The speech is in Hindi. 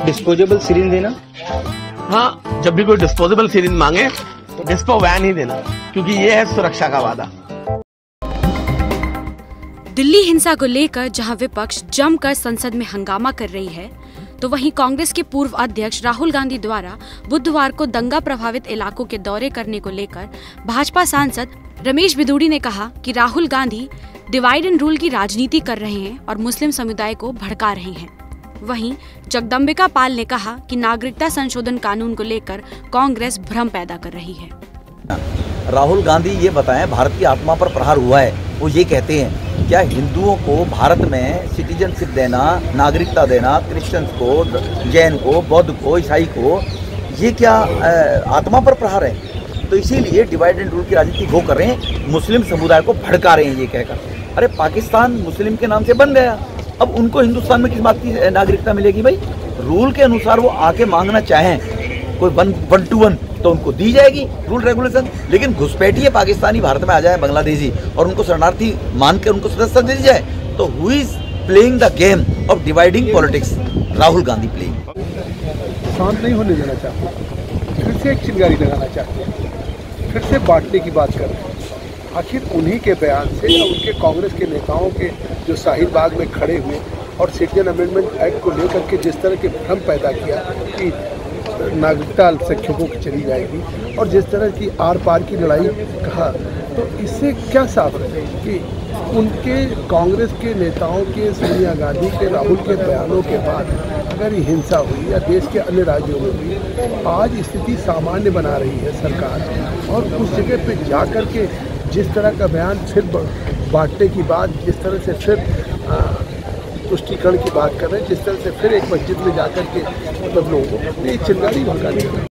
डिस्पोजेबल सिरिंज देना? हाँ, जब भी कोई डिस्पोजेबल सिरिंज मांगे तो डिस्पो वैन ही देना, क्योंकि ये है सुरक्षा का वादा। दिल्ली हिंसा को लेकर जहां विपक्ष जमकर संसद में हंगामा कर रही है, तो वहीं कांग्रेस के पूर्व अध्यक्ष राहुल गांधी द्वारा बुधवार को दंगा प्रभावित इलाकों के दौरे करने को लेकर भाजपा सांसद रमेश बिधूड़ी ने कहा कि Rahul Gandhi divide and rule की राजनीति कर रहे हैं और मुस्लिम समुदाय को भड़का रहे हैं। वहीं जगदम्बिका पाल ने कहा कि नागरिकता संशोधन कानून को लेकर कांग्रेस भ्रम पैदा कर रही है। राहुल गांधी ये बताएं, भारत की आत्मा पर प्रहार हुआ है। वो ये कहते हैं क्या हिंदुओं को भारत में सिटीजनशिप देना, नागरिकता देना, क्रिश्चियंस को, जैन को, बौद्ध को, ईसाई को, ये क्या आत्मा पर प्रहार है? तो इसीलिए डिवाइड एंड रूल की राजनीति वो कर रहे हैं, मुस्लिम समुदाय को भड़का रहे हैं ये कहकर। अरे पाकिस्तान मुस्लिम के नाम से बन गया, अब उनको हिंदुस्तान में किस बात की नागरिकता मिलेगी भाई? रूल के अनुसार वो आके मांगना चाहें कोई 1 to 1 तो उनको दी जाएगी रूल रेगुलेशन। लेकिन घुसपैठिए पाकिस्तानी भारत में आ जाए, बांग्लादेशी, और उनको शरणार्थी मान के उनको सदस्यता दी जाए, तो who is playing the game of dividing politics? Rahul Gandhi playing. शांत नहीं होने देना चाहते, फिर से एक चिंगारी लगाना चाहते हैं, फिर से बांटने की बात कर रहे हैं। आखिर उन्हीं के बयान से या उनके कांग्रेस के नेताओं के जो शाहीन बाग में खड़े हुए और सिटीजन अमेंडमेंट एक्ट को लेकर के जिस तरह के भ्रम पैदा किया कि नागरिकता अल्पसंख्यकों की चली जाएगी, और जिस तरह की आर पार की लड़ाई कहा, तो इससे क्या साफ है कि उनके कांग्रेस के नेताओं के, सोनिया गांधी के, राहुल के बयानों के बाद अगर ये हिंसा हुई या देश के अन्य राज्यों में हुई, आज स्थिति सामान्य बना रही है सरकार, और उस जगह पे जा कर के जिस तरह का बयान फिर बांटने की बात, जिस तरह से फिर तुष्टीकरण की बात कर रहे हैं, जिस तरह से फिर एक मस्जिद में जाकर के मतलब लोगों को चिंगारी भड़काने